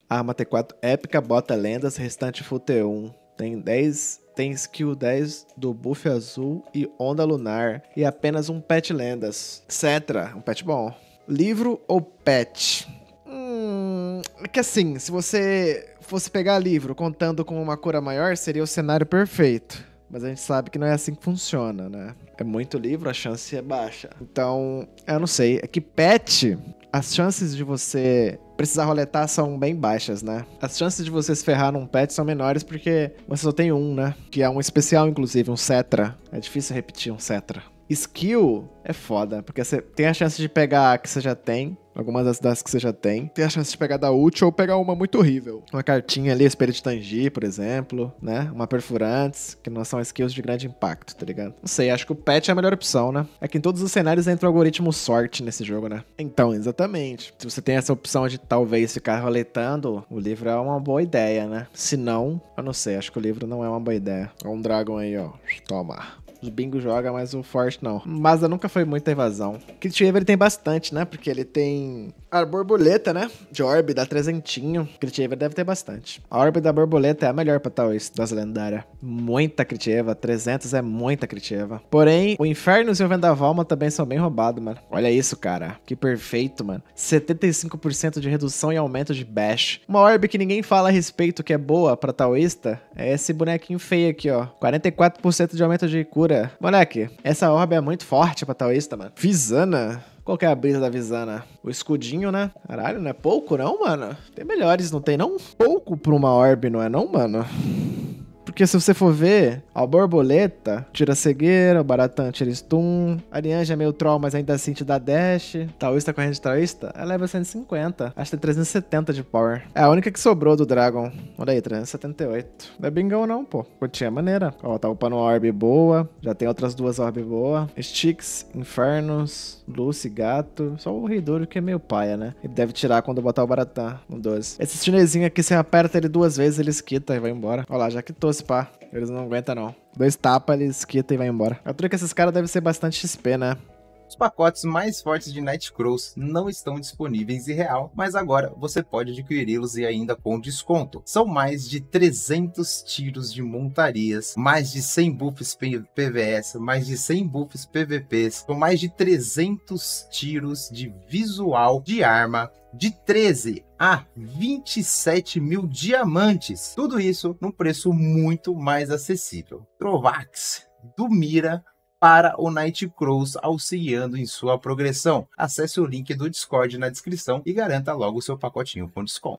Arma T4 épica, bota lendas, restante full T1. Tem skill 10 do buff azul e onda lunar. E apenas um pet lendas. Cetra, um pet bom. Livro ou pet? É que assim, se você fosse pegar livro contando com uma cura maior, seria o cenário perfeito. Mas a gente sabe que não é assim que funciona, né? É muito livro, a chance é baixa. Então, eu não sei. É que pet, as chances de você precisar roletar são bem baixas, né? As chances de você se ferrar num pet são menores porque você só tem um, né? Que é um especial, inclusive, um Cetra. É difícil repetir um Cetra. Skill é foda, porque você tem a chance de pegar a que você já tem, algumas das que você já tem. Tem a chance de pegar da útil ou pegar uma muito horrível. Uma cartinha ali, Espelho de Tangi, por exemplo, né? Uma Perfurantes, que não são skills de grande impacto, tá ligado? Não sei, acho que o pet é a melhor opção, né? É que em todos os cenários entra o algoritmo sorte nesse jogo, né? Então, exatamente. Se você tem essa opção de talvez ficar roletando, o livro é uma boa ideia, né? Se não, eu não sei, acho que o livro não é uma boa ideia. Olha um dragão aí, ó. Toma. Os bingo joga, mas o forte não. Mazda nunca foi muita evasão. Crit Wave ele tem bastante, né? Porque ele tem a borboleta, né? De Orb, dá 300. Crit Wave deve ter bastante. A Orb da borboleta é a melhor pra tal isso, das lendárias. Muita Crit Wave, 300 é muita Crit Wave. Porém, o Infernos e o Vendavalma também são bem roubados, mano. Olha isso, cara. Que perfeito, mano. 75% de redução e aumento de bash. Uma Orb que ninguém fala a respeito que é boa pra taoísta é esse bonequinho feio aqui, ó. 44% de aumento de cura. Moleque, essa orbe é muito forte pra taoísta, mano. Visana? Qual que é a brisa da Visana? O escudinho, né? Caralho, não é pouco não, mano? Tem melhores, não tem não? Pouco pra uma orbe, não é não, mano? Porque se você for ver, a borboleta tira cegueira, o baratã tira stun, a Arianja é meio troll, mas ainda assim te dá dash. Taoísta, corrente taoísta, ela leva 150. Acho que tem 370 de power. É a única que sobrou do Dragon. Olha aí, 378. Não é bingão não, pô. Curtinha maneira. Ó, tá upando uma orb boa. Já tem outras duas orb boa. Styx, Infernos, Lucy, Gato. Só o Rei Douro que é meio paia, né? Ele deve tirar quando botar o baratã no 12. Esse chinesinho aqui, você aperta ele 2 vezes, ele esquita e vai embora. Olha lá, já quitou esse pá. Eles não aguentam, não. 2 tapas, ele esquita e vai embora. A truque que esses caras devem ser bastante XP, né? Os pacotes mais fortes de Nightcrawls não estão disponíveis em real, mas agora você pode adquiri-los e ainda com desconto. São mais de 300 tiros de montarias, mais de 100 buffs PVS, mais de 100 buffs PVPs, com mais de 300 tiros de visual de arma, de 13 a 27 mil diamantes. Tudo isso num preço muito mais acessível. Trovax, do Mira para o Nightcrawls, auxiliando em sua progressão. Acesse o link do Discord na descrição e garanta logo o seu pacotinho com desconto.